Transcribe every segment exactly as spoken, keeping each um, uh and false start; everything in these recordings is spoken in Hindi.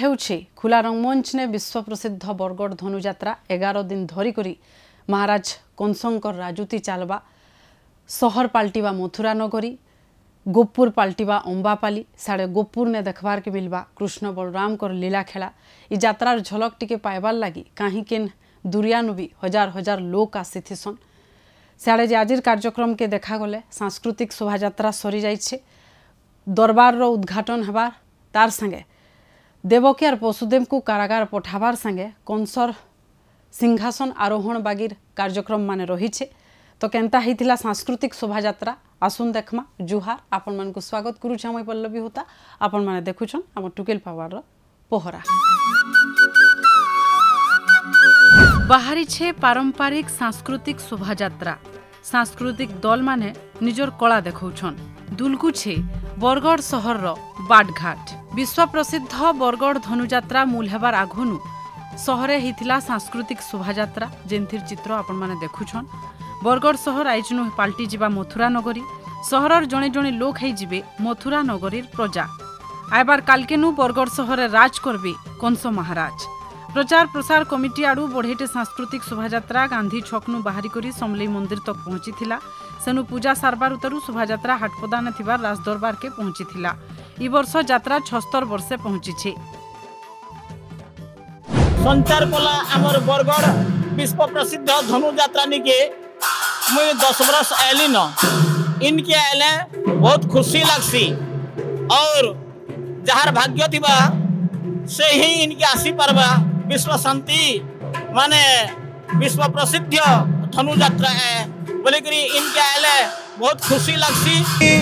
हेउछे खुला रंगमंच ने विश्व प्रसिद्ध बरगढ़ धनुयात्रा एगार दिन धरिकरी महाराज कंसंकर राजुती चलवा सहर पाल्टिवा मथुरा नगरी गोपुर पाल्टिवा अंबापाली साढ़े गोपुर ने देखबार के मिलवा कृष्ण बलराम कर लीला खेला इ यात्रार झलक टिके पाइबार लगी कहीं केन दुरियानु भी हजार हजार लोक आसीथिसन साढ़े जे आजिर कार्यक्रम के देखा गले सांस्कृतिक शोभायात्रा सरी जाइछे दरबार रो उद्घाटन हबार तार संगे देवकी और वसुदेव को कारागार पठाबार संगे कंसर सिंहासन आरोहण बागीर कार्यक्रम माने रहीछे तो केनता हितिला सांस्कृतिक शोभायात्रा आसुन देखमा जुहार आपण मन को स्वागत करूछ हम पल्लवी होता आपण माने देखुछन हम टुकेल पावार पोहरा बाहरी छे पारंपरिक सांस्कृतिक शोभायात्रा सांस्कृतिक दल माने निजर कला देखौछन दुलगु छे बरगढ़ सहर रो बाटघाट विश्व प्रसिद्ध बरगढ़ धनुयात्रा मूल हेबार आघनु सहरे हितिला सांस्कृतिक शोभायात्रा जेंथिर चित्र आपण माने देखुछन बरगढ़ सहर आइजनु पाल्टी जिबा मथुरा नगरी सहरर जणे जणे लोक हेइ जिबे मथुरा नगरीर प्रजा आइबार कालकेनु बरगढ़ सहरे राज करबे कंस महाराज प्रचार प्रसार कमिटी आड़ू बढ़ेटे सांस्कृतिक शोभायात्रा गांधी छकनु बाहरी करी समलेई मंदिर तक पहुंची थिला सेनु पूजा सारबार उतरु शोभायात्रा हाटपदाने थिबार राजदरबार के पहुंची थिला इ वर्ष यात्रा छहत्तर वर्षे पहुंची छे संचार कला हमर बरगढ़ विश्व प्रसिद्ध धनु यात्रा निके मुई दस वर्ष आइली न इनके आइले बहुत खुशी लगसी और जहार भाग्य थिबा से ही इनके आसी परबा विश्व शांति माने विश्व प्रसिद्ध धनु यात्रा है बोले करी इनके आइले बहुत खुशी लगसी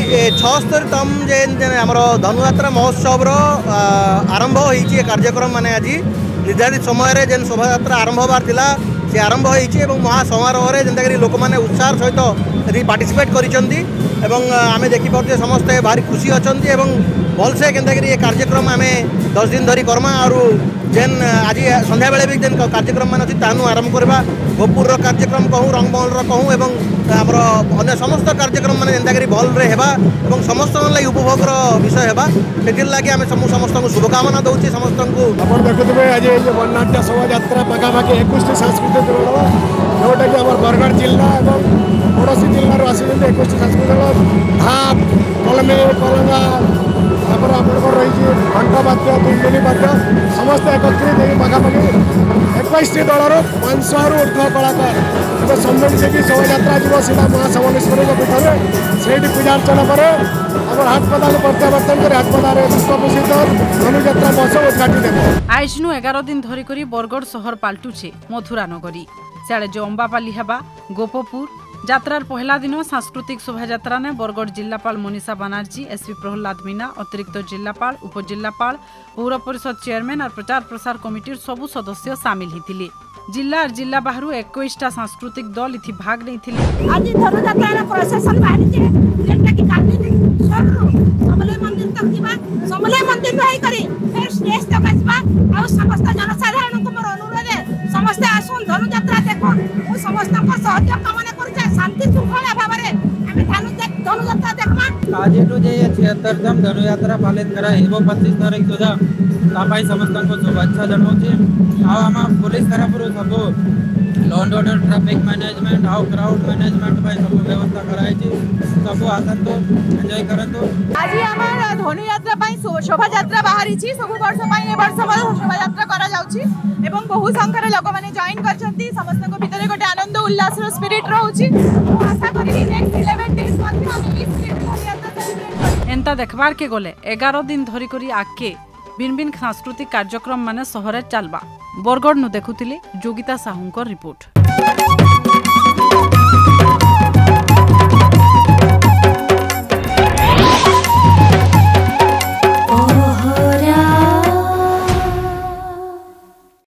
छहत्तरतम जे हमर धनु यात्रा महोत्सव रो आरंभ होई कार्यक्रम माने आज निर्धारित समय रे जेन शोभा यात्रा आरंभ होबार थिला से आरंभ होई महासमारोह रे जेंता करी लोक माने उत्साह सहित एथि पार्टिसिपेट करिसंती एवं आमे देखि पाउते समस्त भारी खुशी अछंती एवं भलसे केंता करी ये कार्यक्रम आमे दस दिन धरी करमा और जेन आज संध्या बेले भी जेन कार्यक्रम मान अछि तानु आरंभ करबा गोपुर रो कार्यक्रम कहूँ रंगमहल रो कहूँ एवं हमर अन्य समस्त कार्यक्रम माने जेंता करी भल रे हेबा एवं समस्त लागि उपभोग रो विषय हेबा सेतिर लागि आमे समस्त को शुभकामना दउछि समस्त को अपन देखुतबे आज ये वरनाट्य शोभा यात्रा पाखापाखि इक्कीस टी सांस्कृतिक दल जोटा कि हमर बरगढ़ जिला एवं पड़ोसी जिल्ला आसी इक्कीस टी सांस्कृतिक दल धाप कलमे कलंगा तापर आपनकर रही घंटा बाद्य तुलनी बाद्य समस्त एकत्रित होगी पाखापाखि इक्कीस टी दलर पाँच सौ रु ऊर्ध्व कलाकार जब सम्मिलित से शोभायात्रा जीव सीधा महासमलेश्वर पीठे से पूजार्चना पर आम हाटपदा प्रत्यावर्तन कर हाटपदार विश्व प्रसिद्ध धनुयात्रा महोत्सव उद्घाटित हो आइजनु एगार दिन धरिकरी बरगढ़ सहर पाल्टुछे मथुरा नगरी सियाड़े जो अंबापाली हेबा गोपपुर यात्रार पहला दिन सांस्कृतिक शोभायात्रा ने बरगढ़ जिलापाल मनीषा बानार्जी एसपी प्रहलाद मीना अतिरिक्त जिलापाल उपजिलापाल पौर परिषद चेयरमैन और प्रचार प्रसार कमिटीर सबु सदस्य सामिल हिथिले जिला और जिला बाहरु इक्कीस टा सांस्कृतिक दल इथि भाग नैथिले आज धनुयात्रा प्रशासन बाहरी जे जेंटा कि काली सरु समले मंदिर तक जिबा समले मंदिर रही करी फिर स्टेज तक आसबा आ समस्त जनसाधारण को मोर अनुरोध है समस्त आसुन धनुयात्रा देखो मु समस्त को सहयोग कामना करू छै शांति शृंखला भाबरे हमें धनुयात्रा देखमा आज जो जे छिहत्तरतम धनुयात्रा पालन करा हेबो पच्चीस तारीख सुधा तापाई समस्त को शुभेच्छा जणाउछि आ हम पुलिस तरफ सब law and order traffic management आउ क्राउड मैनेजमेंट भाई सब व्यवस्था कराई छी सब आसन तो एंजॉय करन तो आज हमर धनुयात्रा पई शोभायात्रा बाहरी छी सब वर्ष पई ए वर्ष शोभायात्रा करा जाउछि एवं बहु संख्यार लोक माने जॉइन करछंती समस्त को भीतर गोटे आनंद उल्लास रो स्पिरिट रहउछि आशा करी नेक्स्ट इलेवन डेज मध्ये हम ई स्पिरिट धनुयात्रा सेलिब्रेट एंता देखबार के गले एगार दिन धरिकरी आके भिन्न भिन्न सांस्कृतिक कार्यक्रम माने सहरे चलबा बरगढ़ नु देखुथिले जोगिता साहुंकर रिपोर्ट।